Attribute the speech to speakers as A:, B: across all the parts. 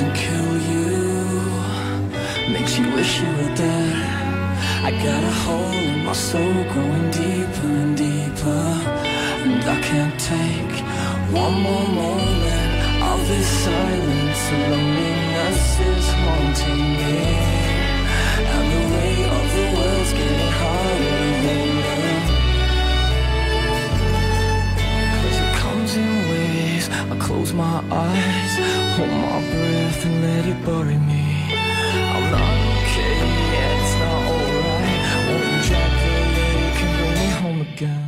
A: doesn't kill you, makes you wish you were dead. I got a hole in my soul growing deeper and deeper, and I can't take one more moment of this silence. The loneliness is haunting me, and the weight of the world's getting harder to hold. Cause it comes in waves. I close my eyes, hold my breath and let it bury me. I'm not okay, yeah, it's not alright. Won't you drop the lake and bring me home again?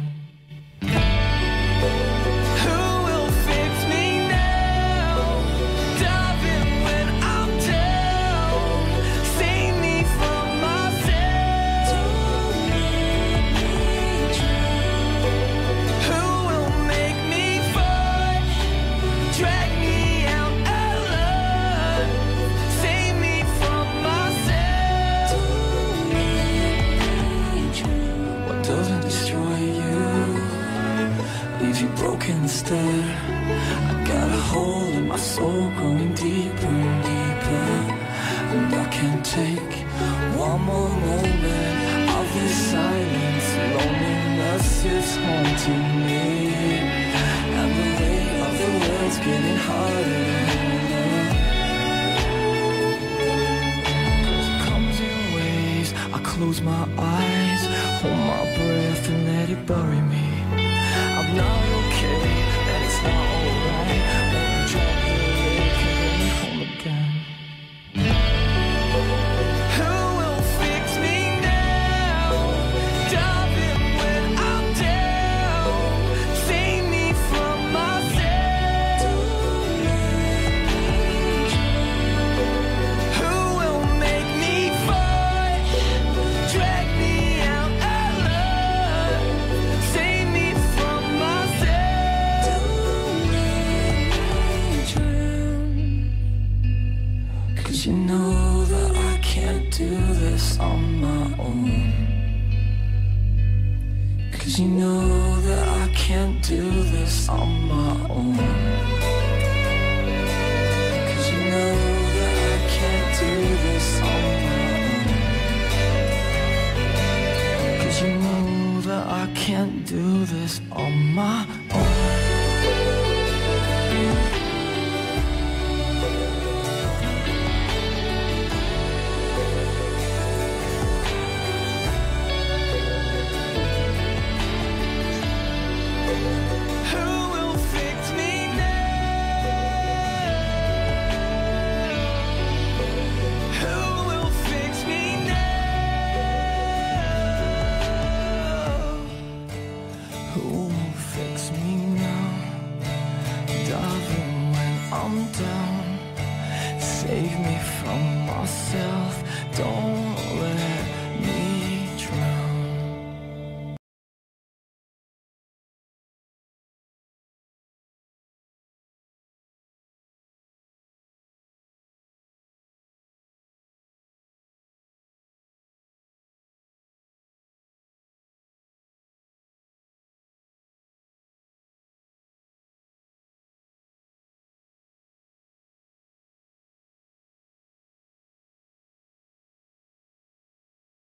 A: Broken instead. I got a hole in my soul growing deeper and deeper, and I can't take one more moment of this silence. Loneliness is haunting me, and the weight of the world's getting harder to hold. Cause it comes in waves. I close my eyes, hold my breath and let it bury me. I'm not okay, and it's not alright. Won't you drop the lake and bring me home again? Who will fix me now? Darling, when I'm down, save me from myself. Who will make me fight? Drag me out alive. Save me from you know that I can't do this on my own. Cause you know that I can't do this on my own. Cause you know that I can't do this on my own. Cause you know that I can't do this on my own. Save me from myself, don't let me